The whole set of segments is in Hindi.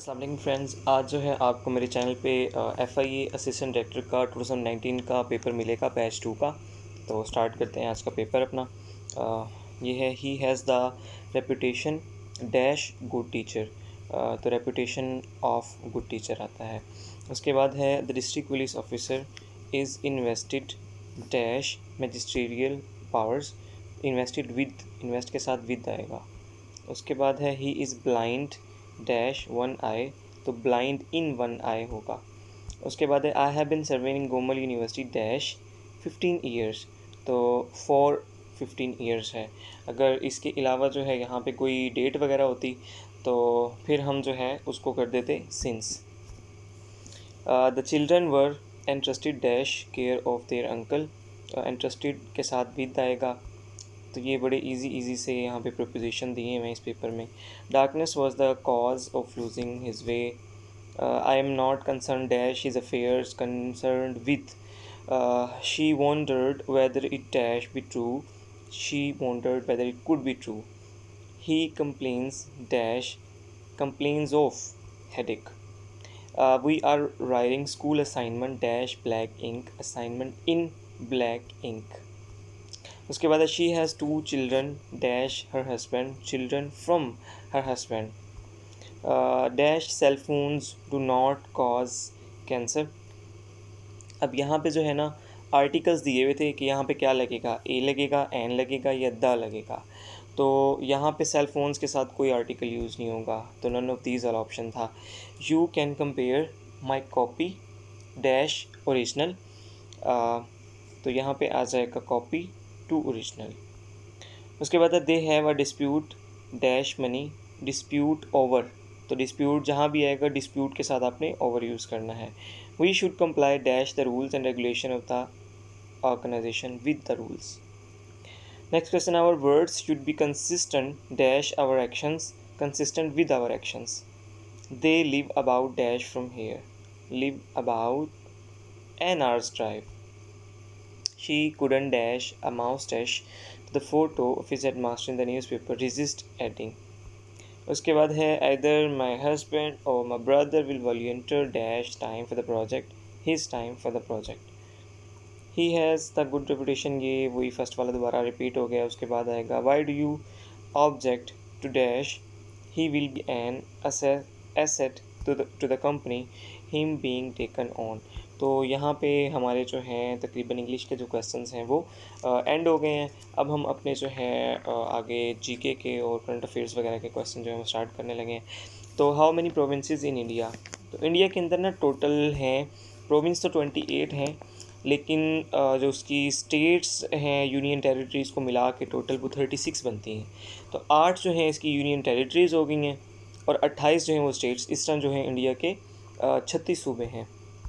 अस्सलाम वालेकुम फ्रेंड्स। आज जो है आपको मेरे चैनल पे FIE असिस्टेंट डायरेक्टर का 2019 का पेपर मिलेगा बैच 2 का। तो स्टार्ट करते हैं आज का पेपर अपना। ये है he has the reputation dash good teacher. तो रेपुटेशन ऑफ गुड टीचर आता है। उसके बाद है the district police officer is invested dash magisterial powers. Invested with, invest के साथ विद आएगा। उसके बाद है he is blind dash one eye, तो ब्लाइंड इन वन आई होगा। उसके बाद है I have been serving in Gomal university dash 15 years, तो फॉर 15 ईयर्स है। अगर इसके अलावा जो है यहाँ पे कोई डेट वगैरह होती तो फिर हम जो है उसको कर देते since. The children were entrusted dash care of their uncle. Entrusted के साथ विद आएगा। तो ये बड़े इजी से यहाँ पे प्रोपोजिशन दिए हैं इस पेपर में। Darkness was the cause of losing his way. I am not concern dash his affairs concern with. She wondered whether it dash be true, she wondered whether it could be true. He complains dash complains of headache. We are writing school assignment dash black ink, assignment in black ink. उसके बाद she has 2 children dash her husband, children from her husband. Dash cell phones do not cause cancer. अब यहाँ पे जो है ना आर्टिकल्स दिए हुए थे कि यहाँ पे क्या लगेगा, ए लगेगा, एन लगेगा या द लगेगा। तो यहाँ पे सेल फोन्स के साथ कोई आर्टिकल यूज़ नहीं होगा, तो नन ऑफ दीज वाला ऑप्शन था। You can compare my copy dash original, तो यहाँ पे आ जाएगा कॉपी टू ओरिजिनल। उसके बाद they have a dispute dash money, dispute over, तो डिस्प्यूट जहाँ भी आएगा डिस्प्यूट के साथ आपने ओवर यूज़ करना है। We should comply dash the rules and regulation of the organisation with the rules. Next question, our words should be consistent dash our actions, consistent with our actions. They live about dash from here, live about an hours drive. She couldn't dash a mouse dash to the photo of his headmaster in the newspaper, resist adding. उसके बाद है either my husband or my brother will volunteer dash time for the project, his time for the project. He has the good reputation, ये वही फर्स्ट वाला दोबारा रिपीट हो गया। उसके बाद आएगा why do you object to dash, he will be an asset to the company, him being taken on. तो यहाँ पे हमारे जो हैं तकरीबन इंग्लिश के जो क्वेश्चंस हैं वो एंड हो गए हैं। अब हम अपने जो है आगे जीके के और करंट अफेयर्स वगैरह के क्वेश्चन जो है वो स्टार्ट करने लगे हैं। तो how many provinces in India, तो इंडिया के अंदर ना टोटल हैं प्रोविंस तो 28 हैं, लेकिन जो उसकी स्टेट्स हैं यूनियन टेरिटरीज़ को मिला के टोटल वो 36 बनती हैं। तो 8 जो हैं इसकी यूनियन टेरिटरीज़ हो गई हैं और 28 जो हैं वो स्टेट्स। इस तरह जो है इंडिया के 36 सूबे हैं।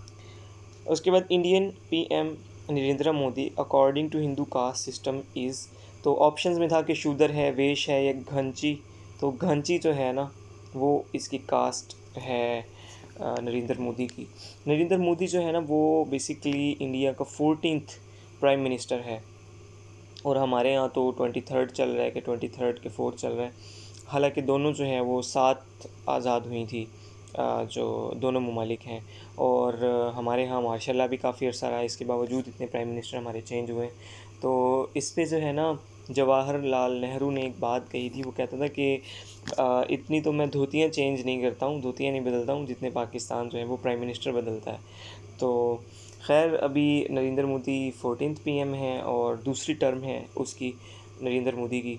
उसके बाद Indian PM Narendra Modi according to Hindu caste system is, तो ऑप्शंस में था कि शूदर है, वेश है या घंची। तो घंची जो है ना वो इसकी कास्ट है नरेंद्र मोदी की। नरेंद्र मोदी जो है ना वो बेसिकली इंडिया का 14th प्राइम मिनिस्टर है और हमारे यहाँ तो 23rd चल रहा है कि 23rd के 4th चल रहा है। हालांकि दोनों जो हैं वो 7 आज़ाद हुई थी जो दोनों ममालिक हैं, और हमारे यहाँ माशाल्लाह भी काफ़ी अर्सा रहा है, इसके बावजूद इतने प्राइम मिनिस्टर हमारे चेंज हुए। तो इस पे जो है ना जवाहरलाल नेहरू ने एक बात कही थी, वो कहता था कि इतनी तो मैं धोतियाँ चेंज नहीं करता हूँ, धोतियाँ नहीं बदलता हूँ जितने पाकिस्तान जो है वो प्राइम मिनिस्टर बदलता है। तो खैर अभी नरेंद्र मोदी 14th PM है और दूसरी टर्म है उसकी नरेंद्र मोदी की,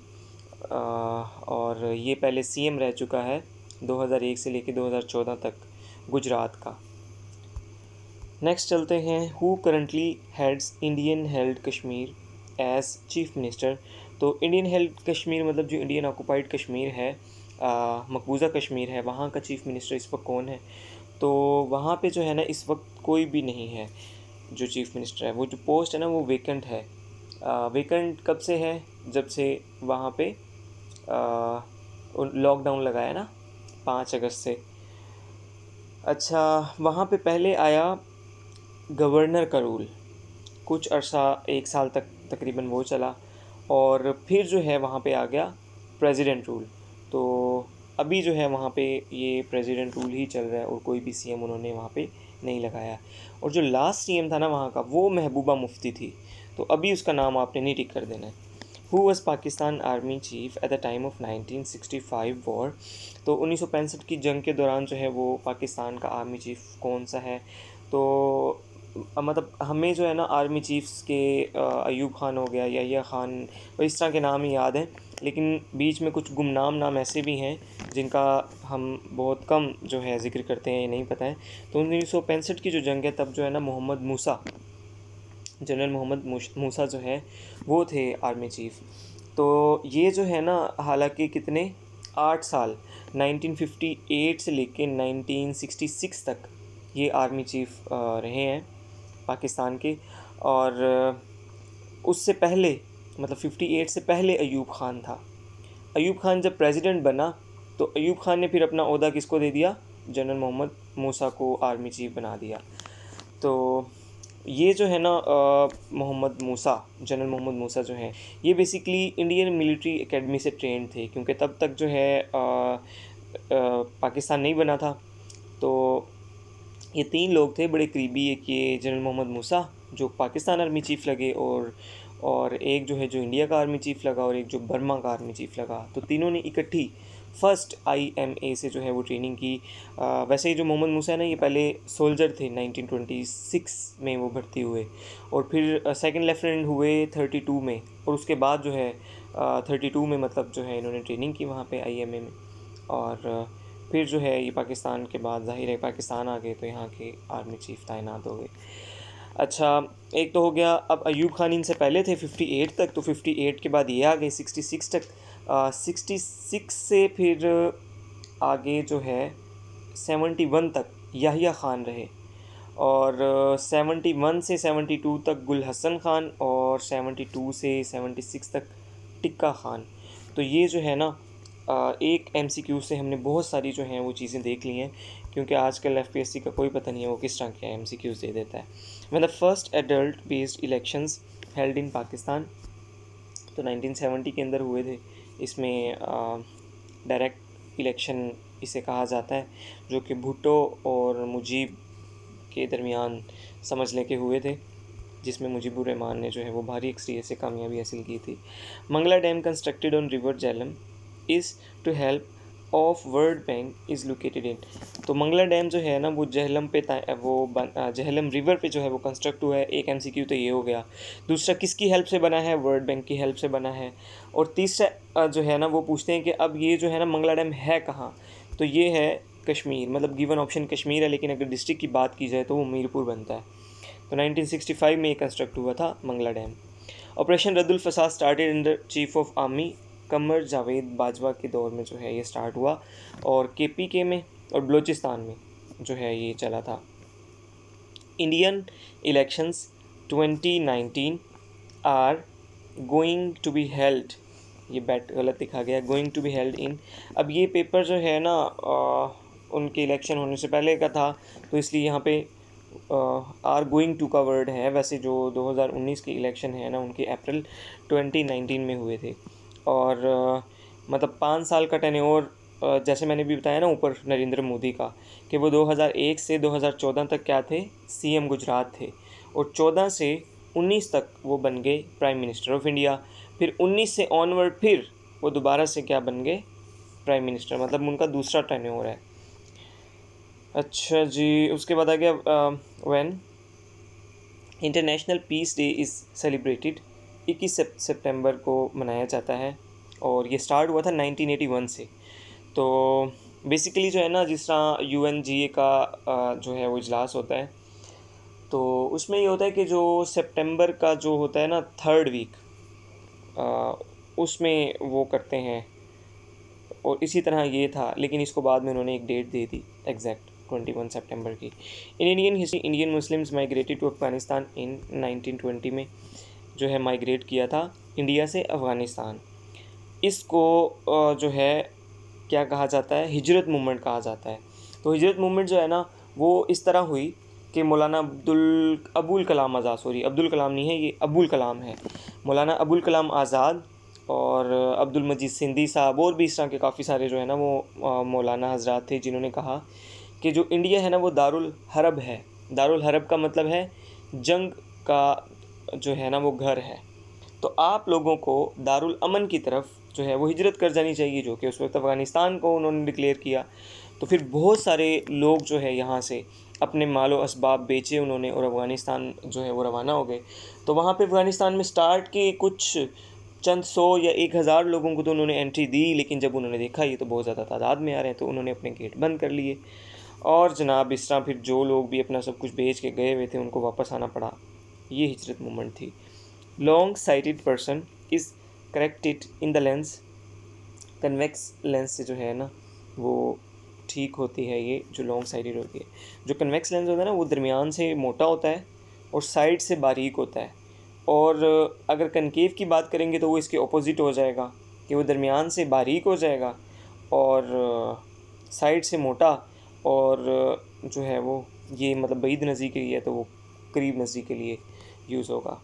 और ये पहले CM रह चुका है 2001 से लेकर 2014 तक गुजरात का। नेक्स्ट चलते हैं, who currently heads Indian held Kashmir as chief minister. तो इंडियन हेल्ड कश्मीर मतलब जो इंडियन ऑक्यूपाइड कश्मीर है, मकबूजा कश्मीर है, वहाँ का चीफ मिनिस्टर इस वक्त कौन है। तो वहाँ पे जो है ना इस वक्त कोई भी नहीं है जो चीफ मिनिस्टर है। वो जो पोस्ट है ना वो वेकेंट है। वेकेंट कब से है, जब से वहाँ पे लॉकडाउन लगाया ना 5 अगस्त से। अच्छा, वहाँ पे पहले आया गवर्नर का रूल, कुछ अरसा 1 साल तक तकरीबन वो चला, और फिर जो है वहाँ पे आ गया प्रेसिडेंट रूल। तो अभी जो है वहाँ पे ये प्रेसिडेंट रूल ही चल रहा है और कोई भी सीएम उन्होंने वहाँ पे नहीं लगाया। और जो लास्ट सीएम था ना वहाँ का, वो महबूबा मुफ्ती थी, तो अभी उसका नाम आपने नहीं टिक कर देना है। Who was Pakistan army chief at the time of 1965 war. तो 1965 की जंग के दौरान जो है वो पाकिस्तान का आर्मी चीफ कौन सा है। तो मतलब हमें जो है ना आर्मी चीफ्स के अयूब खान हो गया, यहिया खान, और इस तरह के नाम ही याद हैं, लेकिन बीच में कुछ गुमनाम नाम ऐसे भी हैं जिनका हम बहुत कम जो है ज़िक्र करते हैं, ये नहीं पता है। तो 1965 की जो जंग है तब जो है ना मोहम्मद मूसा, जनरल मोहम्मद मूसा जो है वो थे आर्मी चीफ। तो ये जो है ना हालांकि कितने 8 साल 1958 से लेके 1966 तक ये आर्मी चीफ रहे हैं पाकिस्तान के। और उससे पहले मतलब 58 से पहले अयूब खान था। अयूब खान जब प्रेसिडेंट बना तो अयूब खान ने फिर अपना ओहदा किसको दे दिया, जनरल मोहम्मद मूसा को आर्मी चीफ बना दिया। तो ये जो है ना मोहम्मद मूसा, जनरल मोहम्मद मूसा जो है ये बेसिकली इंडियन मिलिट्री एकेडमी से ट्रेंड थे, क्योंकि तब तक जो है पाकिस्तान नहीं बना था। तो ये 3 लोग थे बड़े करीबी, एक ये जनरल मोहम्मद मूसा जो पाकिस्तान आर्मी चीफ लगे, और एक जो है जो इंडिया का आर्मी चीफ लगा, और एक जो बर्मा का आर्मी चीफ लगा। तो तीनों ने इकट्ठी फर्स्ट IMA से जो है वो ट्रेनिंग की। वैसे ही जो मोहम्मद मूसा है ना ये पहले सोल्जर थे, 1926 में वो भर्ती हुए, और फिर सेकंड लेफ्टिनेंट हुए 32 में, और उसके बाद जो है 32 में मतलब जो है इन्होंने ट्रेनिंग की वहाँ पे IMA में। और फिर जो है ये पाकिस्तान के बाद ज़ाहिर है पाकिस्तान आ गए तो यहाँ के आर्मी चीफ तैनात हो गए। अच्छा, एक तो हो गया। अब अयूब खान इनसे पहले थे 58 तक, तो 58 के बाद ये आ गए 66 तक। 66 से फिर आगे जो है 71 तक यहिया खान रहे, और 71 से 72 तक गुल हसन खान, और 72 से 76 तक टिक्का खान। तो ये जो है ना एक MCQ से हमने बहुत सारी जो हैं वो चीज़ें देख ली हैं, क्योंकि आजकल FPSC का कोई पता नहीं है वो किस तरह के MCQs दे देता है। मतलब first adult based elections held in Pakistan, तो 1970 के अंदर हुए थे। इसमें डायरेक्ट इलेक्शन इसे कहा जाता है, जो कि भुट्टो और मुजीब के दरमियान समझ लें के हुए थे, जिसमें मुजीबुर रहमान ने जो है वो भारी अक्सरियत से कामयाबी हासिल की थी। Mangla dam constructed on river Jhelum is to help of world bank is located in. तो मंगला डैम जो है ना वो झेलम पे झेलम रिवर पे जो है वो कंस्ट्रक्ट हुआ है। एक MCQ तो ये हो गया। दूसरा किसकी हेल्प से बना है, वर्ल्ड बैंक की हेल्प से बना है। और तीसरा जो है ना वो पूछते हैं कि अब ये जो है ना मंगला डैम है कहाँ, तो ये है कश्मीर, मतलब गिवन ऑप्शन कश्मीर है, लेकिन अगर डिस्ट्रिक्ट की बात की जाए तो वो मीरपुर बनता है। तो 1965 में ये कंस्ट्रक्ट हुआ था Mangla dam. Operation Raddul Fasad started in the chief of army Qamar Javed Bajwa के दौर में जो है ये स्टार्ट हुआ, और KPK में और बलूचिस्तान में जो है ये चला था। Indian elections 2019 are going to be held, ये बैट गलत लिखा गया, going to be held in. अब ये पेपर जो है ना उनके इलेक्शन होने से पहले का था, तो इसलिए यहाँ पे आर गोइंग टू का वर्ड है। वैसे जो 2019 के इलेक्शन है ना उनके अप्रैल 2019 में हुए थे, और मतलब 5 साल का टेन्योर, जैसे मैंने भी बताया ना ऊपर नरेंद्र मोदी का, कि वो 2001 से 2014 तक क्या थे, CM गुजरात थे, और 14 से 19 तक वो बन गए प्राइम मिनिस्टर ऑफ इंडिया। फिर 19 से ऑनवर्ड फिर वो दोबारा से क्या बन गए, प्राइम मिनिस्टर, मतलब उनका दूसरा टेन्योर है। अच्छा जी, उसके बाद आ गया when international peace day is celebrated, 21 सितंबर को मनाया जाता है, और ये स्टार्ट हुआ था 1981 से। तो बेसिकली जो है ना जिस तरह UNGA का जो है वो इजलास होता है, तो उसमें ये होता है कि जो सितंबर का जो होता है ना 3rd वीक, उसमें वो करते हैं, और इसी तरह ये था, लेकिन इसको बाद में उन्होंने एक डेट दे दी एग्जैक्ट 21 सितंबर की। In Indian history Indian Muslims migrated to Afghanistan in 1920 में जो है माइग्रेट किया था इंडिया से अफ़गानिस्तान। इसको जो है क्या कहा जाता है, हिजरत मूवमेंट कहा जाता है। तो हिजरत मूवमेंट जो है ना वो इस तरह हुई कि मौलाना अबुल कलाम नहीं है, ये अबुल कलाम है। मौलाना अबुल कलाम आज़ाद और अब्दुल मजीद सिंधी साहब और भी इस तरह के काफ़ी सारे जो है ना वो मौलाना हजरात थे जिन्होंने कहा कि जो इंडिया है ना वो दारुल हरब है। दारुल हरब का मतलब है जंग का जो है ना वो घर है। तो आप लोगों को दारुल अमन की तरफ जो है वो हिजरत कर जानी चाहिए, जो कि उस वक्त अफ़गानिस्तान को उन्होंने डिक्लेयर किया। तो फिर बहुत सारे लोग जो है यहाँ से अपने मालो असबाब बेचे उन्होंने और अफ़गानिस्तान जो है वो रवाना हो गए। तो वहाँ पे अफ़गानिस्तान में स्टार्ट के कुछ चंद 100 या 1000 लोगों को तो उन्होंने एंट्री दी, लेकिन जब उन्होंने देखा ये तो बहुत ज़्यादा तादाद में आ रहे हैं तो उन्होंने अपने गेट बंद कर लिए। और जनाब इस तरह फिर जो लोग भी अपना सब कुछ बेच के गए हुए थे उनको वापस आना पड़ा। ये हिजरत मूवमेंट थी। Long sighted person is corrected in the lens. Convex lens से जो है ना वो ठीक होती है, ये जो लॉन्ग साइडेड होती है। जो कन्वेक्स लेंस होता है ना वो दरमियान से मोटा होता है और साइड से बारीक होता है। और अगर कनकेव की बात करेंगे तो वो इसके ऑपोजिट हो जाएगा कि वो दरमियान से बारीक हो जाएगा और साइड से मोटा। और जो है वो ये मतलब बईद नज़ी के लिए है तो वो करीब नज़ी के लिए यूज़ होगा।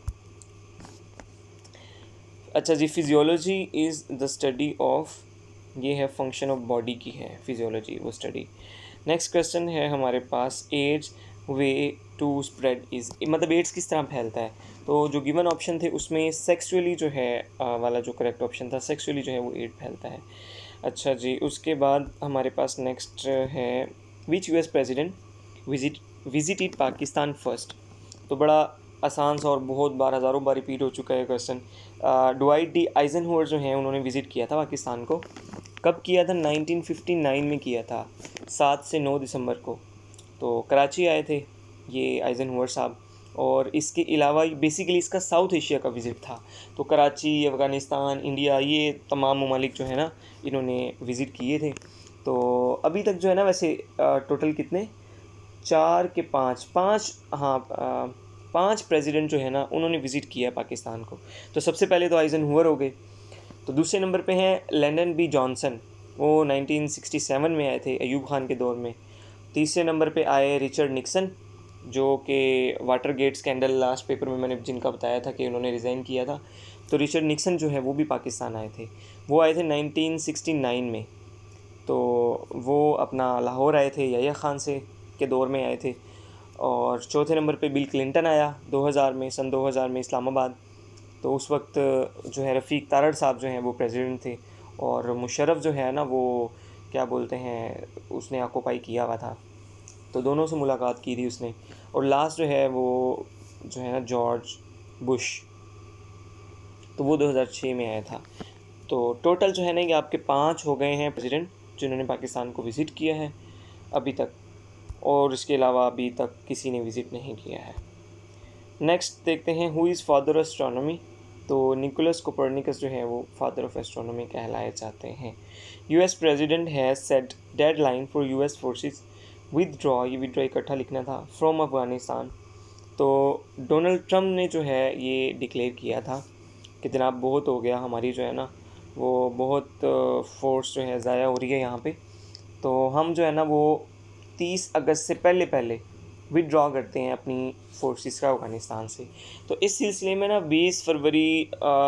अच्छा जी, physiology is the study of, ये है फंक्शन ऑफ बॉडी की है फिजियोलॉजी वो स्टडी। नेक्स्ट क्वेश्चन है हमारे पास, AIDS way to spread is, मतलब एड्स किस तरह फैलता है। तो जो गिवन ऑप्शन थे उसमें सेक्सुअली जो है वाला जो करेक्ट ऑप्शन था, सेक्सुअली जो है वो एड फैलता है। अच्छा जी, उसके बाद हमारे पास नेक्स्ट है, which US president visited Pakistan first. तो बड़ा आसान सा और बहुत बार हज़ारों बार रिपीट हो चुका है क्वेश्चन। डुवाइट डी आइजनहोवर जो हैं उन्होंने विज़िट किया था पाकिस्तान को। कब किया था? 1959 में किया था, 7 से 9 दिसंबर को। तो कराची आए थे ये आइजनहोवर साहब। और इसके अलावा बेसिकली इसका साउथ एशिया का विज़िट था। तो कराची, अफ़गानिस्तान, इंडिया, ये तमाम ममालिक जो है ना इन्होंने विज़िट किए थे। तो अभी तक जो है ना वैसे टोटल कितने, 4 के 5 5 हाँ 5 प्रेसिडेंट जो है ना उन्होंने विज़िट किया है पाकिस्तान को। तो सबसे पहले तो आइजनहोवर हो गए। तो दूसरे नंबर पे हैं लैंडन बी जॉनसन, वो 1967 में आए थे अयूब खान के दौर में। तीसरे नंबर पे आए रिचर्ड निक्सन, जो कि Watergate scandal last paper में मैंने जिनका बताया था कि उन्होंने रिज़ाइन किया था। तो रिचर्ड निक्सन जो है वो भी पाकिस्तान आए थे, वो आए थे 1969 में। तो वो अपना लाहौर आए थे, याह्या खान से के दौर में आए थे। और चौथे नंबर पे बिल क्लिंटन आया 2000 में, सन 2000 में इस्लामाबाद। तो उस वक्त जो है रफ़ीक तारड़ साहब जो हैं वो प्रेसिडेंट थे और मुशर्रफ जो है ना वो क्या बोलते हैं उसने ऑक्यूपाई किया हुआ था। तो दोनों से मुलाकात की थी उसने। और लास्ट जो है वो जो है ना जॉर्ज बुश, तो वो 2006 में आया था। तो टोटल जो है ना ये आपके 5 हो गए हैं प्रेसिडेंट जिन्होंने पाकिस्तान को विज़िट किया है अभी तक, और इसके अलावा अभी तक किसी ने विज़िट नहीं किया है। नेक्स्ट देखते हैं, who is father of astronomy. तो निकोलस कोपरनिकस जो है वो फादर ऑफ एस्ट्रोनॉमी कहलाए जाते हैं। US president has set deadline for US forces withdraw, ये विदड्रॉ इकट्ठा लिखना था, फ्रॉम अफ़गानिस्तान। तो डोनाल्ड ट्रम्प ने जो है ये डिक्लेयर किया था कि जनाब बहुत हो गया, हमारी जो है ना वो बहुत फोर्स जो है ज़ाया हो रही है यहाँ पे। तो हम जो है ना वो 30 अगस्त से पहले विदड्रॉ करते हैं अपनी फोर्सेस का अफ़गानिस्तान से। तो इस सिलसिले में ना 20 फरवरी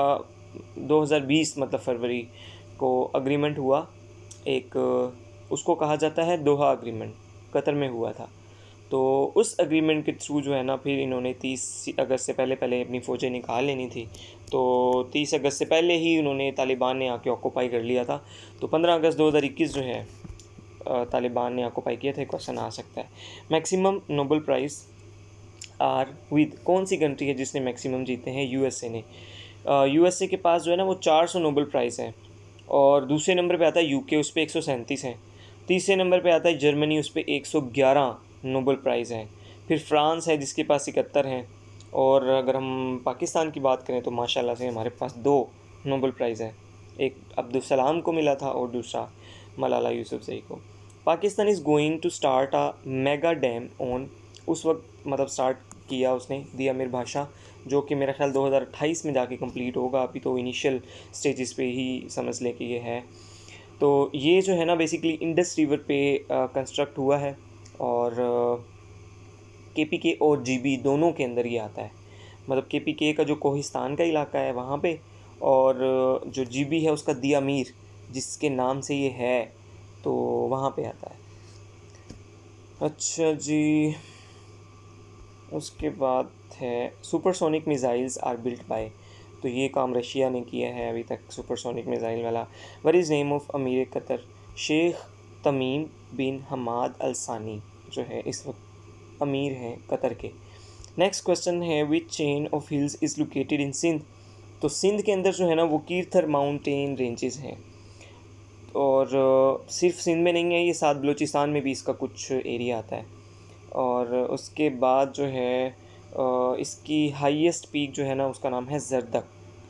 2020 मतलब फरवरी को अग्रीमेंट हुआ एक, उसको कहा जाता है दोहा अग्रीमेंट, कतर में हुआ था। तो उस एग्रीमेंट के थ्रू जो है ना फिर इन्होंने 30 अगस्त से पहले अपनी फ़ौजें निकाल लेनी थी। तो 30 अगस्त से पहले ही उन्होंने तालिबान ने आके ऑक्यूपाई कर लिया था। तो 15 अगस्त 2021 जो है तालिबान ने ऑक्यूपाई किया था। क्वेश्चन आ सकता है, maximum Nobel prize are with, कौन सी कंट्री है जिसने मैक्सिमम जीते हैं? यूएसए ने। यूएसए के पास जो है ना वो 400 नोबेल प्राइज़ है। और दूसरे नंबर पे आता है यूके, उस पर 137 हैं। तीसरे नंबर पे आता है जर्मनी, उस पर 111 नोबेल प्राइज़ हैं। फिर फ्रांस है जिसके पास 71 हैं। और अगर हम पाकिस्तान की बात करें तो माशाल्लाह से हमारे पास 2 नोबेल प्राइज़ हैं, एक अब्दुल सलाम को मिला था और दूसरा मलाला यूसुफ़ज़ई को। Pakistan is going to start a mega dam on, उस वक्त मतलब स्टार्ट किया उसने दी अमीर भाषा, जो कि मेरा ख्याल 2028 में जाके कंप्लीट होगा। अभी तो इनिशियल स्टेजेस पे ही समझ लें कि ये है। तो ये जो है ना बेसिकली इंडस रिवर पे कंस्ट्रक्ट हुआ है और KPK और GB दोनों के अंदर ये आता है। मतलब KPK का जो कोहिस्तान का इलाका है वहाँ पे, और जो जीबी है उसका दिया मीर, जिसके नाम से ये है, तो वहाँ पे आता है। अच्छा जी, उसके बाद है supersonic missiles are built by, तो ये काम रशिया ने किया है अभी तक सुपरसोनिक मिसाइल वाला। What is name of amir Qatar? Sheikh Tamim bin Hamad Al Thani जो है इस वक्त अमीर हैं कतर के। नेक्स्ट क्वेश्चन है which chain of hills is located in Sindh? तो सिंध के अंदर जो है ना वो कीरथर माउंटेन रेंजेस हैं, और सिर्फ सिंध में नहीं है ये, साथ बलूचिस्तान में भी इसका कुछ एरिया आता है। और उसके बाद जो है इसकी हाईएस्ट पीक जो है ना उसका नाम है Zardak.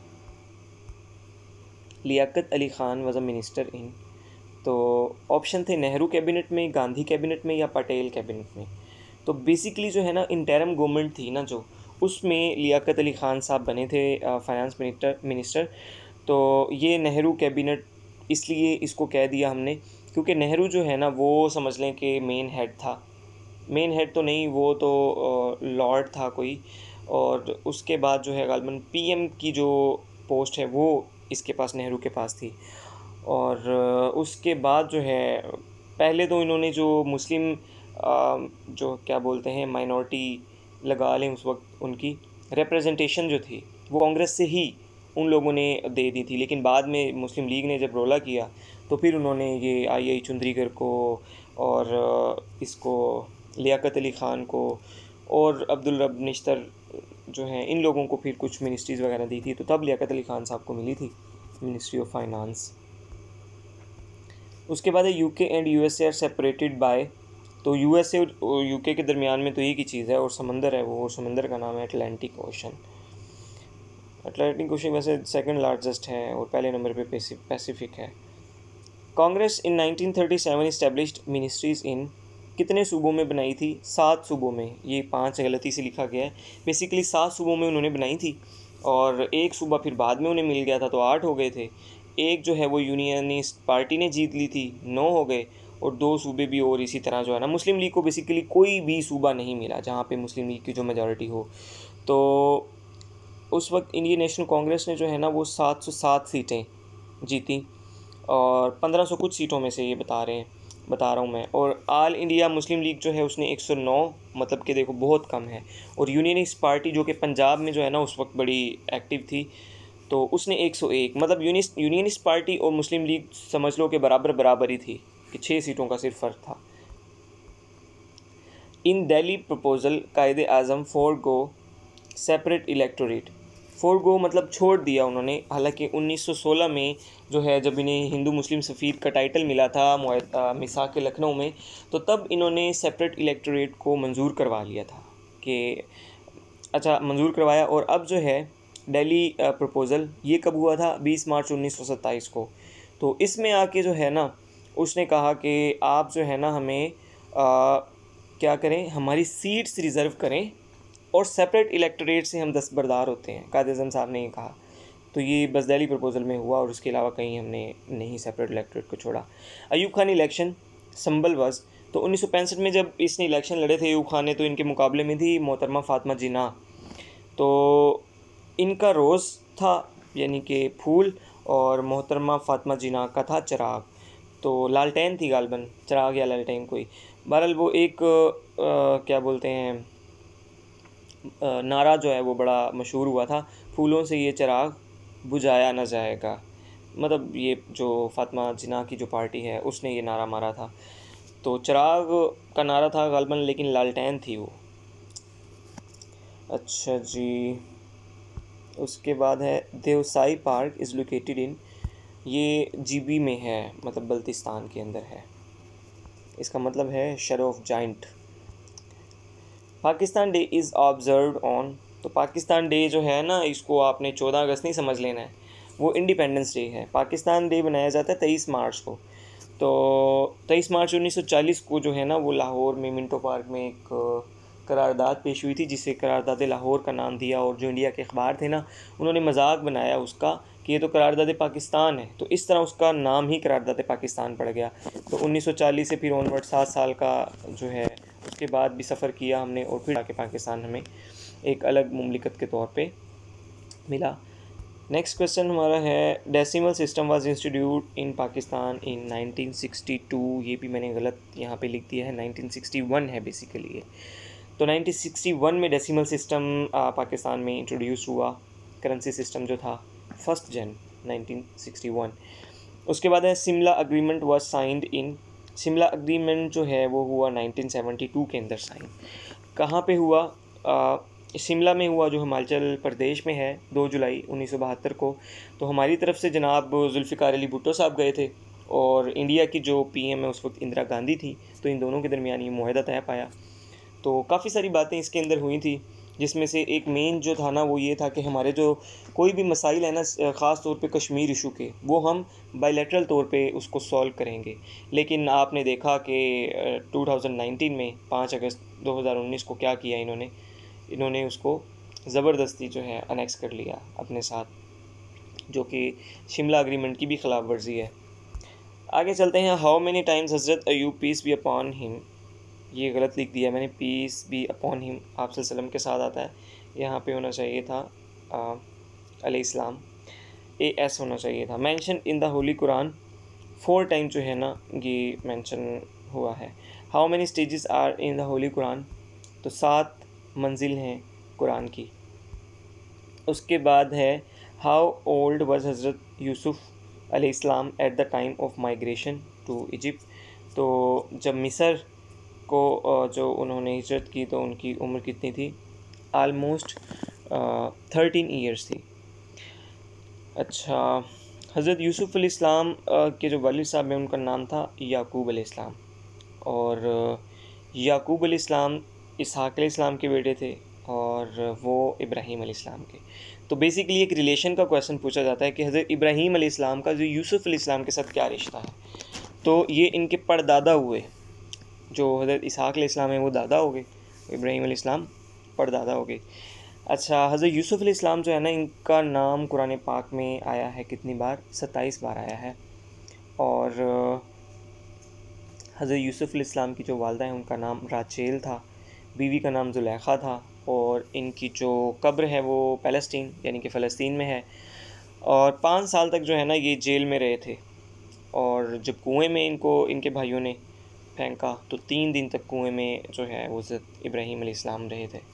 Liaquat Ali Khan was a minister in, तो ऑप्शन थे नेहरू कैबिनेट में, गांधी कैबिनेट में, या पटेल कैबिनेट में। तो बेसिकली जो है ना इंटरिम गवर्नमेंट थी ना जो, उसमें लियाकत अली ख़ान साहब बने थे फाइनेंस मिनिस्टर। तो ये नेहरू कैबिनेट इसलिए इसको कह दिया हमने क्योंकि नेहरू जो है ना वो समझ लें कि मेन हेड था। मेन हेड तो नहीं, वो तो लॉर्ड था कोई। और उसके बाद जो है गालिबन पीएम की जो पोस्ट है वो इसके पास, नेहरू के पास थी। और उसके बाद जो है पहले तो इन्होंने जो मुस्लिम जो क्या बोलते हैं माइनॉरिटी लगा लें, उस वक्त उनकी रिप्रेजेंटेशन जो थी वो कांग्रेस से ही उन लोगों ने दे दी थी। लेकिन बाद में मुस्लिम लीग ने जब रोला किया तो फिर उन्होंने ये आई चुंद्रीगर को और इसको लियाकत अली ख़ान को और अब्दुल रब निश्तर जो हैं इन लोगों को फिर कुछ मिनिस्ट्रीज़ वगैरह दी थी। तो तब लियाकत अली ख़ान साहब को मिली थी मिनिस्ट्री ऑफ फाइनेंस। उसके बाद है UK and USA are separated by, तो यूएसए और यूके के दरमियान में तो एक ही चीज़ है और समंदर है, वो समंदर का नाम है अटलांटिक ओशन। अटलांटिक ओशन वैसे सेकंड लार्जेस्ट है और पहले नंबर पे पैसिफिक है। Congress in 1937 established ministries in, कितने सूबों में बनाई थी? 7 सूबों में। ये 5 गलती से लिखा गया है, बेसिकली 7 सूबों में उन्होंने बनाई थी और एक सूबा फिर बाद में उन्हें मिल गया था तो 8 हो गए थे। एक जो है वो यूनियनिस्ट पार्टी ने जीत ली थी, 9 हो गए। और 2 सूबे भी और इसी तरह जो है ना मुस्लिम लीग को बेसिकली कोई भी सूबा नहीं मिला जहाँ पे मुस्लिम लीग की जो मेजॉरिटी हो। तो उस वक्त इंडियन नेशनल कांग्रेस ने जो है ना वो 707 सीटें जीती और 1500 कुछ सीटों में से ये बता रहा हूँ मैं। और ऑल इंडिया मुस्लिम लीग जो है उसने 109, मतलब कि देखो बहुत कम है। और यूनियनिस्ट पार्टी जो कि पंजाब में जो है ना उस वक्त बड़ी एक्टिव थी तो उसने 101, मतलब यूनियनिस्ट पार्टी और मुस्लिम लीग समझ लो कि बराबर ही थी कि 6 सीटों का सिर्फ फ़र्क था। इन Delhi proposal Quaid-e Azam forgo separate electorate, forgo मतलब छोड़ दिया उन्होंने। हालांकि 1916 में जो है जब इन्हें हिंदू मुस्लिम सफ़ीर का टाइटल मिला था मिसाक के लखनऊ में, तो तब इन्होंने सेपरेट इलेक्टोरेट को मंजूर करवा लिया था कि अच्छा मंजूर करवाया। और अब जो है दिल्ली प्रपोज़ल ये कब हुआ था? 20 मार्च 1927 को। तो इसमें आके जो है ना उसने कहा कि आप जो है ना हमें क्या करें, हमारी सीट्स रिज़र्व करें और सेपरेट इलेक्टोरेट से हम दस्तबरदार होते हैं, कायदे आज़म साहब ने ये कहा। तो ये बस दिल्ली प्रपोज़ल में हुआ और उसके अलावा कहीं हमने नहीं सेपरेट इलेक्टोरेट को छोड़ा। अयूब खान इलेक्शन संभल वज़, तो 1965 में जब इसने इलेक्शन लड़े थे अयूब खान ने, तो इनके मुकाबले में थी मोहतरमा फ़ातिमा जिन्ना। तो इनका रोज़ था यानी कि फूल और मोहतरमा फ़ातिमा जिन्ना का था चिराग। तो लालटेन थी गालबन, चिराग या लालटेन कोई। बहरहाल वो एक क्या बोलते हैं नारा जो है वो बड़ा मशहूर हुआ था, फूलों से ये चिराग बुझाया न जाएगा। मतलब ये जो फ़ातिमा जिन्ना की जो पार्टी है उसने ये नारा मारा था। तो चिराग का नारा था गालबन, लेकिन लालटेन थी वो। अच्छा जी, उसके बाद है Deosai park is located in, ये जीबी में है, मतलब बल्तिस्तान के अंदर है। इसका मतलब है शरो of giant. Pakistan day is observed on, तो पाकिस्तान डे जो है ना इसको आपने 14 अगस्त नहीं समझ लेना है, वो इंडिपेंडेंस डे है। पाकिस्तान डे बनाया जाता है 23 मार्च को। तो 23 मार्च 1940 को जो है ना वो लाहौर में मिंटो पार्क में एक करारदाद पेश हुई थी जिसे करारदाद लाहौर का नाम दिया। और जो इंडिया के अखबार थे ना उन्होंने मजाक बनाया उसका कि ये तो करारदाद पाकिस्तान है, तो इस तरह उसका नाम ही करारदाद पाकिस्तान पड़ गया। तो 1940 से फिर ऑनवर्ड 7 साल का जो है उसके बाद भी सफ़र किया हमने और फिर आके पाकिस्तान हमें एक अलग मुमलिकत के तौर पे मिला। नेक्स्ट क्वेश्चन हमारा है decimal system was institute in Pakistan in 1962। ये भी मैंने गलत यहाँ पे लिख दिया है, 1961 है बेसिकली ये। तो 1961 में डेसिमल सिस्टम पाकिस्तान में इंट्रोड्यूस हुआ, करेंसी सिस्टम जो था, 1 जनवरी 1961। उसके बाद है Shimla agreement was signed in, Shimla agreement जो है वो हुआ 1972 के अंदर साइन। कहाँ पे हुआ? शिमला में हुआ, जो हिमाचल प्रदेश में है, 2 जुलाई 1972 को। तो हमारी तरफ से जनाब जुल्फ़िकार अली भुट्टो साहब गए थे, और इंडिया की जो पीएम है उस वक्त इंदिरा गांधी थी। तो इन दोनों के दरमियान ये मुआहदा तय पाया। तो काफ़ी सारी बातें इसके अंदर हुई थी, जिसमें से एक मेन जो था ना वो ये था कि हमारे जो कोई भी मसाइल है ना, ख़ास तौर पे कश्मीर इशू के, वो हम बायलैटरल तौर पे उसको सॉल्व करेंगे। लेकिन आपने देखा कि 2019 में 5 अगस्त 2019 को क्या किया इन्होंने उसको ज़बरदस्ती जो है अनेक्स कर लिया अपने साथ, जो कि शिमला एग्रीमेंट की भी खिलाफ वर्जी है। आगे चलते हैं। How many times Hazrat Ayub peace be upon him, ये गलत लिख दिया मैंने, पीस बी अपॉन हिम आप सल्लम के साथ आता है, यहाँ पे होना चाहिए था अलैहिस्सलाम, AS होना चाहिए था। Mention in the holy Quran, 4 time जो है ना ये मेंशन हुआ है। How many stages are in the holy Quran, तो 7 मंजिल हैं कुरान की। उसके बाद है how old was Hazrat Yusuf अलैहिस्सलाम at the time of migration to Egypt, तो जब मिस्र को जो उन्होंने हिजरत की तो उनकी उम्र कितनी थी? आलमोस्ट 13 ईयर्स थी। अच्छा, हज़रत यूसुफ अलैहिस्सलाम के जो वालिद साहब हैं उनका नाम था याकूब अलैहिस्सलाम, और याकूब अलैहिस्सलाम इसहाक़ अलैहिस्सलाम के बेटे थे, और वो इब्राहीम अलैहिस्सलाम के। तो बेसिकली एक रिलेशन का क्वेश्चन पूछा जाता है कि हज़रत इब्राहीम अलैहिस्सलाम का जो यूसुफ अलैहिस्सलाम के साथ क्या रिश्ता है। तो ये इनके परदादा हुए, जो हज़रत इसहाक़ अलैहिस्सलाम है वो दादा हो गए, इब्राहीम अलैहिस्सलाम परदादा हो गए। अच्छा, हज़रत यूसुफ अलैहिस्सलाम जो है ना, इनका नाम कुरान पाक में आया है कितनी बार? 27 बार आया है। और हज़रत यूसुफ अलैहिस्सलाम की जो वालदा है उनका नाम राचेल था, बीवी का नाम ज़ुलेखा था, और इनकी जो कब्र है वो पैलेस्टीन यानी कि फ़लस्तीन में है। और 5 साल तक जो है ना ये जेल में रहे थे, और जब कुएं में इनको इनके भाइयों ने फेंका तो 3 दिन तक कुएं में जो है वो हज़रत इब्राहीम अलैहिस्सलाम रहे थे।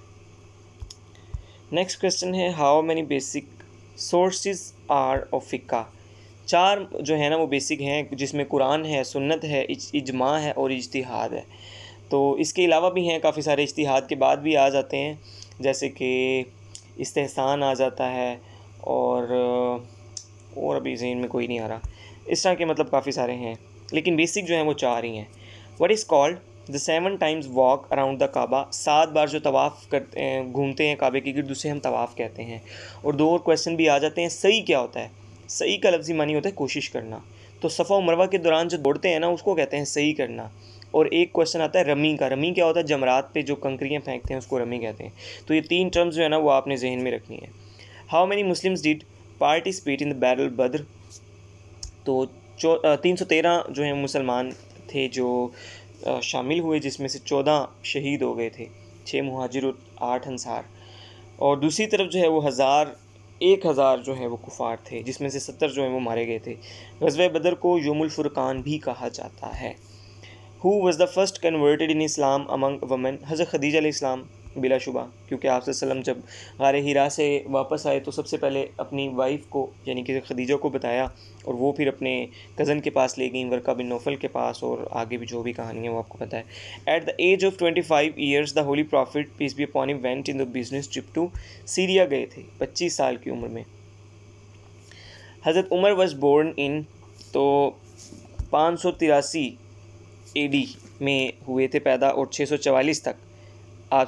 नेक्स्ट क्वेश्चन है how many basic sources are of फ़िक़्ह, 4 जो है ना वो बेसिक हैं, जिसमें कुरान है, सुन्नत है, इजमा है और इज्तिहाद है। तो इसके अलावा भी हैं काफ़ी सारे, इज्तिहाद के बाद भी आ जाते हैं, जैसे कि इस्तेहसान आ जाता है, और अभी ज़हन में कोई नहीं आ रहा। इस तरह के मतलब काफ़ी सारे हैं, लेकिन बेसिक जो हैं वो 4 ही हैं। What is called the 7 times walk around the Kaaba, 7 बार जो तवाफ़ करते हैं, घूमते हैं काबे के गिर्द, उसे हम तवाफ़ कहते हैं। और 2 और क्वेश्चन भी आ जाते हैं। सही क्या होता है? सही का लफ्ज़ी मानी होता है कोशिश करना, तो सफ़ा और मरवा के दौरान जो दौड़ते हैं ना उसको कहते हैं सही करना। और एक क्वेश्चन आता है रमी का, रमी क्या होता है? जमरात पे जो कंकरियाँ फेंकते हैं उसको रमी कहते हैं। तो ये 3 टर्म्स जो है ना वो आपने जहन में रखनी है। How many Muslims did participate in the battle Badr, तो 313 जो है मुसलमान थे जो शामिल हुए, जिसमें से 14 शहीद हो गए थे, 6 मुहाजिर और 8 अंसार। और दूसरी तरफ जो है वो 1000 जो है वो कुफ़ार थे, जिसमें से 70 जो है वो मारे गए थे। ग़ज़वा बदर को यौमुल फ़ुरक़ान भी कहा जाता है। Who was the first converted in Islam among women, हज़रत खदीजा अलैहिस्सलाम बिलाशुबा, क्योंकि आप सल्लम जब गार हिरा से वापस आए तो सबसे पहले अपनी वाइफ को यानी कि खदीजा को बताया, और वो फिर अपने कज़न के पास ले गई, वर्का बिन नौफल के पास, और आगे भी जो भी कहानी है वो आपको पता है। At the age of 25 years the holy prophet peace be upon him went in the business trip to Syria गए थे, 25 साल की उम्र में। हज़रत उमर वॉज बोर्न इन, तो 583 AD में हुए थे पैदा, और 644 तक आप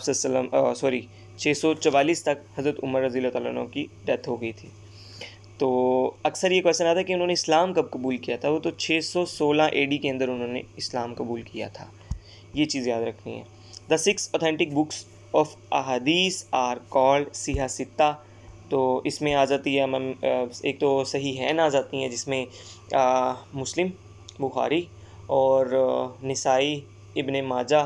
644 तक हज़रत उमर रज़ी अल्लाह तआला अन्हु की डेथ हो गई थी। तो अक्सर ये क्वेश्चन आता है कि उन्होंने इस्लाम कब कबूल किया था, वो तो 616 AD के अंदर उन्होंने इस्लाम कबूल किया था, ये चीज़ याद रखनी है। द 6 ऑथेंटिक बुक्स ऑफ अहादीस आर कॉल्ड सिहा सित्ता, तो इसमें आ जाती है एक तो सही है ना आ जाती हैं, जिसमें मुस्लिम, बुखारी और निसाई, इब्ने माजा,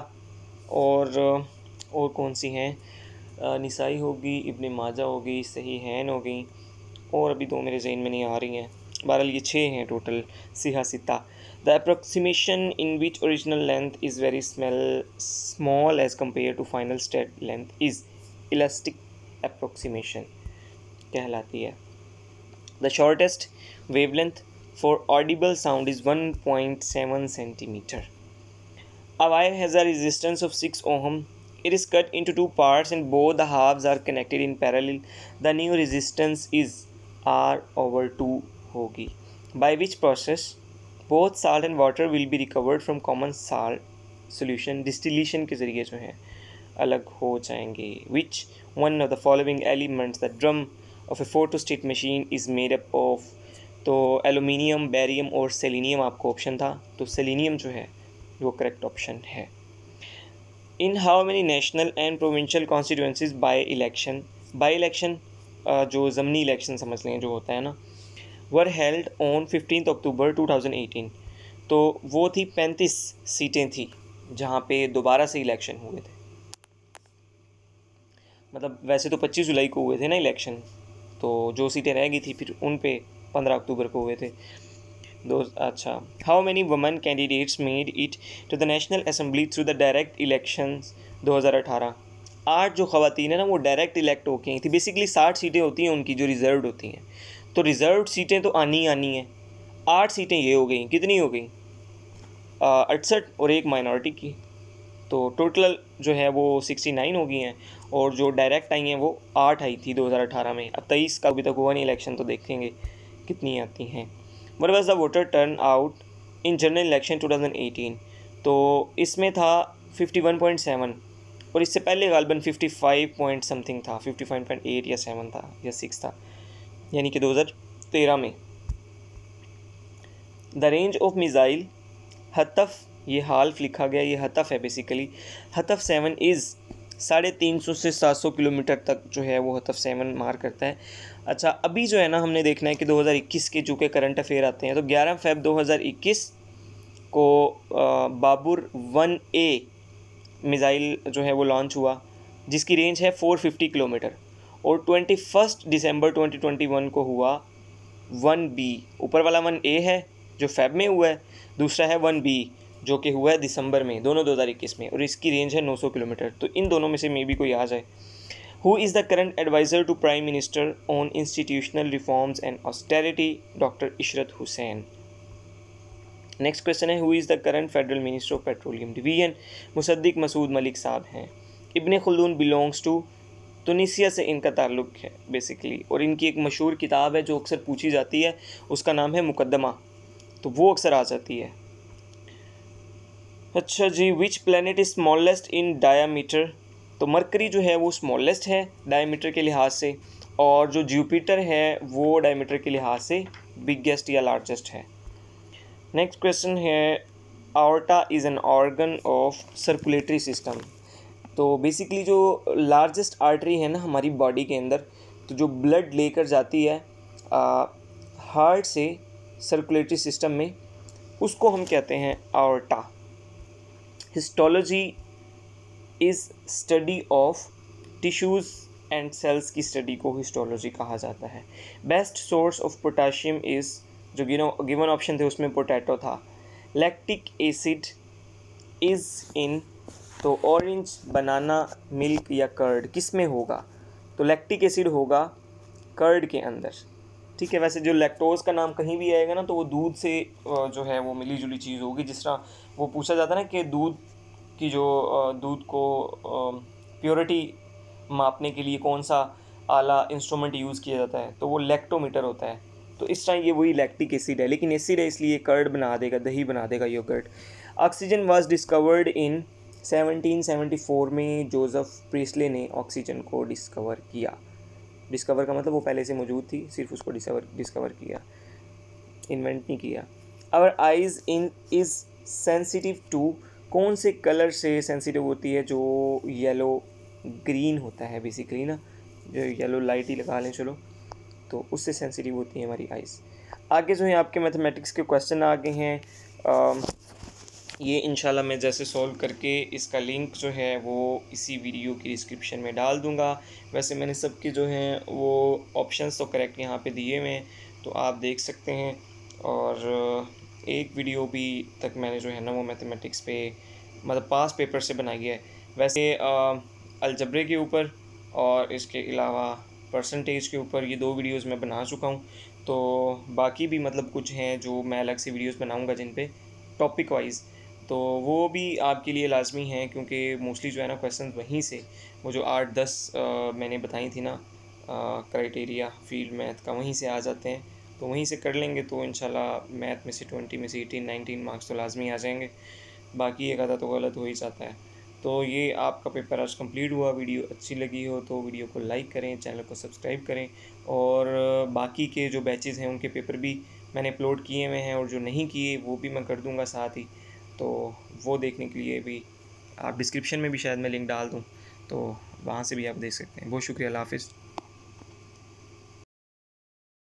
और कौन सी हैं? निसाई होगी, इब्ने माजा होगी, सही हैन हो गई, और अभी 2 मेरे जहन में नहीं आ रही हैं, बहरहाल ये 6 हैं टोटल सियासिता। The approximation in which original length is very small as compare to final state length is elastic approximation कहलाती है। The shortest wavelength for audible sound is 1.7 centimetre. A wire has a resistance of 6 ohm. It is cut into 2 parts and both the halves are connected in parallel. The new resistance is R/2 होगी, by which process both salt and water will be recovered from common salt solution. Distillation के ज़रिए जो है अलग हो जाएंगे. Which one of the following elements, the drum of a photostat machine, is made up of? तो एलुमिनियम, बेरियम और सेलेनियम आपको ऑप्शन था, तो सेलेनियम जो है वो करेक्ट ऑप्शन है। In how many national and provincial constituencies by election जो ज़मनी इलेक्शन समझ लें जो होता है ना, वर हेल्ड ऑन 15 अक्टूबर 2018। तो वो थी 35 सीटें थी जहाँ पे दोबारा से इलेक्शन हुए थे। मतलब वैसे तो 25 जुलाई को हुए थे ना इलेक्शन, तो जो सीटें रह गई थी फिर उन पे 15 अक्टूबर को हुए थे। अच्छा, how many women candidates made it to the national assembly through the direct elections 2018। 8 जो ख़वातीन है ना वो डायरेक्ट इलेक्ट होके आई थी। बेसिकली 60 सीटें होती हैं उनकी जो रिज़र्व्ड होती हैं, तो रिज़र्व्ड सीटें तो आनी हैं। 8 सीटें ये हो गई, कितनी हो गई 68 और एक माइनॉरिटी की, तो टोटल जो है वो 69 हो गई हैं। और जो डायरेक्ट आई हैं वो 8 आई थी 2018 में। अब 23 का अभी तक हुआ नहीं इलेक्शन, तो देखेंगे कितनी आती हैं। What was the voter turnout in general election 2018? तो इसमें था 51.7 और इससे पहले गालबन 55 पॉइंट समथिंग था, 55.8 या 7 था या 6 था, यानी कि 2013 में। The range of missile Hatf, ये हाल्फ लिखा गया, ये हतफ है बेसिकली। हतफ 7 इज़ 350 से 700 किलोमीटर तक जो है वो हतफ 7 मार करता है। अच्छा, अभी जो है ना हमने देखना है कि 2021 के जो कि करंट अफेयर आते हैं, तो 11 फ़रवरी 2021 को बाबुर 1A मिज़ाइल जो है वो लॉन्च हुआ, जिसकी रेंज है 450 किलोमीटर। और 21 दिसंबर 2021 को हुआ 1B। ऊपर वाला 1A है जो फ़ेब में हुआ है, दूसरा है 1B जो कि हुआ है दिसंबर में, दोनों 2021 में, और इसकी रेंज है 900 किलोमीटर। तो इन दोनों में से मे बी कोई आ जाए। Who is the current advisor to Prime Minister on institutional reforms and austerity? Dr. Ishrat Hussain. Next question है, who is the current Federal Minister of Petroleum Division? Mossadegh Masood Malik साहब हैं। इब्न खुल्दून belongs to तुनिसिया से इनका ताल्लुक़ है बेसिकली, और इनकी एक मशहूर किताब है जो अक्सर पूछी जाती है, उसका नाम है मुकद्दमा, तो वो अक्सर आ जाती है। अच्छा जी, which planet is smallest in diameter? तो मरकरी जो है वो स्मॉलेस्ट है डायमीटर के लिहाज से, और जो जुपिटर है वो डायमीटर के लिहाज से बिगेस्ट या लार्जेस्ट है। नेक्स्ट क्वेश्चन है, aorta is an organ of circulatory system. तो बेसिकली जो लार्जेस्ट आर्टरी है ना हमारी बॉडी के अंदर, तो जो ब्लड लेकर जाती है हार्ट से सर्कुलेटरी सिस्टम में, उसको हम कहते हैं aorta. Histology is study of tissues and cells की स्टडी को हिस्टोलॉजी कहा जाता है। Best source of potassium is, जो गिवन ऑप्शन थे उसमें पोटैटो था। लैक्टिक एसिड इज़ इन, तो ऑरेंज, बनाना, मिल्क या कर्ड किस में होगा? तो लैक्टिक एसिड होगा कर्ड के अंदर, ठीक है। वैसे जो लैक्टोज़ का नाम कहीं भी आएगा ना तो वो दूध से जो है वो मिली जुली चीज़ होगी। जिस तरह वो पूछा जाता है ना कि दूध की जो दूध को प्योरिटी मापने के लिए कौन सा आला इंस्ट्रूमेंट यूज़ किया जाता है, तो वो लैक्टोमीटर होता है। तो इस तरह ये वही लैक्टिक एसिड है, लेकिन एसिड है इसलिए कर्ड बना देगा, दही बना देगा yoghurt. Oxygen was discovered in 1774 में जोसेफ प्रीस्ले ने ऑक्सीजन को डिस्कवर किया। डिस्कवर का मतलब वो पहले से मौजूद थी, सिर्फ उसको डिस्कवर किया, इन्वेंट नहीं किया। Our eyes in is sensitive to, कौन से कलर से सेंसिटिव होती है? जो येलो ग्रीन होता है बेसिकली ना, जो येलो लाइट ही लगा लें चलो, तो उससे सेंसिटिव होती है हमारी आइज़। आगे जो है आपके मैथमेटिक्स के क्वेश्चन आ गए हैं। ये इंशाल्लाह मैं जैसे सॉल्व करके इसका लिंक जो है वो इसी वीडियो की डिस्क्रिप्शन में डाल दूँगा। वैसे मैंने सबके जो हैं वो ऑप्शंस तो करेक्ट यहाँ पे दिए हुए हैं, तो आप देख सकते हैं। और एक वीडियो भी तक मैंने जो है ना वो मैथमेटिक्स पे मतलब पास पेपर से बनाई है। वैसे अलजब्रे के ऊपर और इसके अलावा परसेंटेज के ऊपर ये 2 वीडियोज़ मैं बना चुका हूँ। तो बाकी भी मतलब कुछ हैं जो मैं अलग से वीडियोज़ बनाऊँगा जिन पे टॉपिक वाइज़, तो वो भी आपके लिए लाज़मी हैं, क्योंकि मोस्टली जो है ना क्वेश्चन वहीं से वो जो 8-10 मैंने बताई थी ना क्राइटेरिया फील्ड मैथ का, वहीं से आ जाते हैं। तो वहीं से कर लेंगे तो इंशाल्लाह मैथ में से 20 में से 18-19 मार्क्स तो लाजमी आ जाएंगे। बाकी एक आधा तो गलत हो ही जाता है। तो ये आपका पेपर आज कंप्लीट हुआ। वीडियो अच्छी लगी हो तो वीडियो को लाइक करें, चैनल को सब्सक्राइब करें। और बाकी के जो बैचेज़ हैं उनके पेपर भी मैंने अपलोड किए हुए हैं, और जो नहीं किए वो भी मैं कर दूँगा साथ ही। तो वो देखने के लिए भी आप डिस्क्रिप्शन में भी शायद मैं लिंक डाल दूँ, तो वहाँ से भी आप देख सकते हैं। बहुत शुक्रिया, अल्लाह हाफ़िज़।